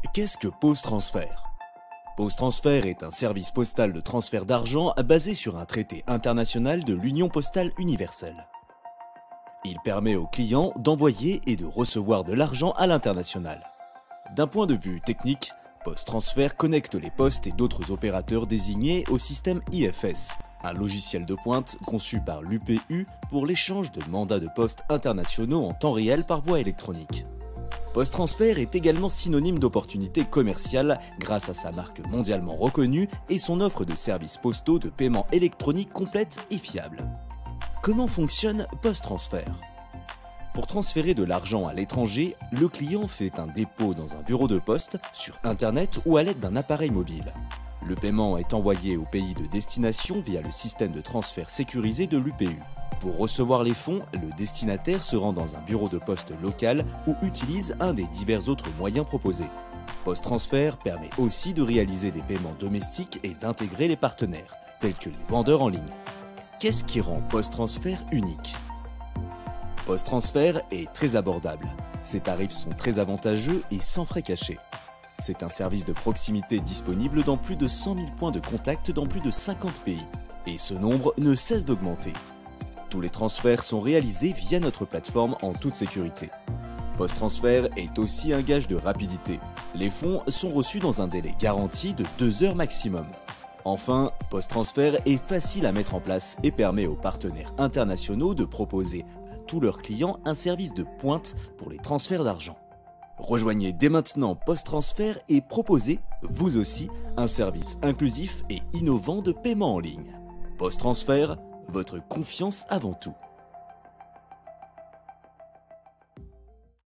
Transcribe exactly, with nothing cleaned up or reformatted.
Qu'est-ce que PostTransfert? PostTransfert est un service postal de transfert d'argent basé sur un traité international de l'Union postale universelle. Il permet aux clients d'envoyer et de recevoir de l'argent à l'international. D'un point de vue technique, PostTransfert connecte les postes et d'autres opérateurs désignés au système I F S, un logiciel de pointe conçu par l'U P U pour l'échange de mandats de poste internationaux en temps réel par voie électronique. PostTransfert est également synonyme d'opportunité commerciale grâce à sa marque mondialement reconnue et son offre de services postaux de paiement électronique complète et fiable. Comment fonctionne PostTransfert? Pour transférer de l'argent à l'étranger, le client fait un dépôt dans un bureau de poste, sur Internet ou à l'aide d'un appareil mobile. Le paiement est envoyé au pays de destination via le système de transfert sécurisé de l'U P U. Pour recevoir les fonds, le destinataire se rend dans un bureau de poste local ou utilise un des divers autres moyens proposés. PostTransfert permet aussi de réaliser des paiements domestiques et d'intégrer les partenaires, tels que les vendeurs en ligne. Qu'est-ce qui rend PostTransfert unique? PostTransfert est très abordable. Ses tarifs sont très avantageux et sans frais cachés. C'est un service de proximité disponible dans plus de cent mille points de contact dans plus de cinquante pays. Et ce nombre ne cesse d'augmenter. Tous les transferts sont réalisés via notre plateforme en toute sécurité. PostTransfert est aussi un gage de rapidité. Les fonds sont reçus dans un délai garanti de deux heures maximum. Enfin, PostTransfert est facile à mettre en place et permet aux partenaires internationaux de proposer à tous leurs clients un service de pointe pour les transferts d'argent. Rejoignez dès maintenant PostTransfert et proposez, vous aussi, un service inclusif et innovant de paiement en ligne. PostTransfert, votre confiance avant tout.